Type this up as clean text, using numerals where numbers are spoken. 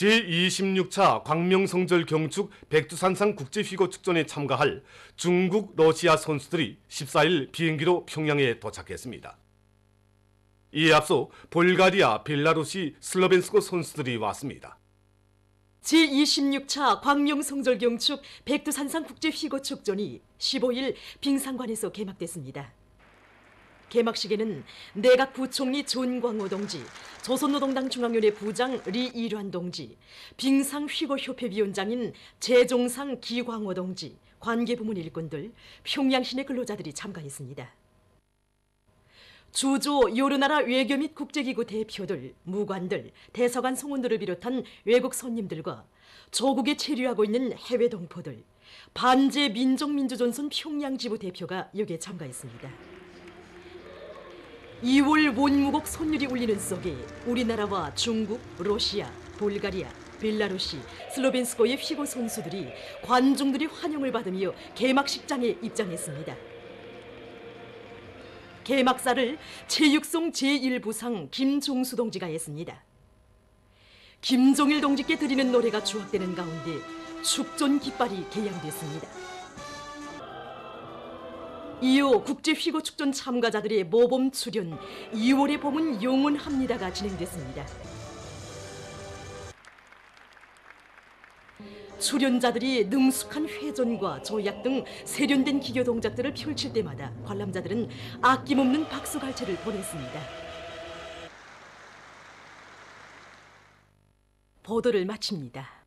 제26차 광명성절 경축 백두산상 국제휘고축전에 참가할 중국, 러시아 선수들이 14일 비행기로 평양에 도착했습니다. 이에 앞서 볼가리아, 벨라루시, 슬로벤스크 선수들이 왔습니다. 제26차 광명성절 경축 백두산상 국제휘고축전이 15일 빙상관에서 개막됐습니다. 개막식에는 내각 부총리 존광호 동지, 조선노동당 중앙위원회 부장 리일환 동지, 빙상휘고협회 위원장인 재종상 기광호 동지, 관계부문 일꾼들, 평양시내 근로자들이 참가했습니다. 주조 여러나라 외교 및 국제기구 대표들, 무관들, 대사관 성원들을 비롯한 외국 손님들과 조국에 체류하고 있는 해외 동포들, 반제 민족민주전선 평양지부 대표가 여기에 참가했습니다. 2월 원무곡 선율이 울리는 속에 우리나라와 중국, 러시아, 볼가리아, 벨라루시, 슬로벤스크의 휘고 선수들이 관중들의 환영을 받으며 개막식장에 입장했습니다. 개막사를 체육송 제1부상 김종수 동지가 했습니다. 김종일 동지께 드리는 노래가 주악되는 가운데 축전 깃발이 개양됐습니다. 이후 국제휘고축전 참가자들의 모범 출연 2월의 봄은 영원합니다가 진행됐습니다. 출연자들이 능숙한 회전과 조약 등 세련된 기교 동작들을 펼칠 때마다 관람자들은 아낌없는 박수갈채를 보냈습니다. 보도를 마칩니다.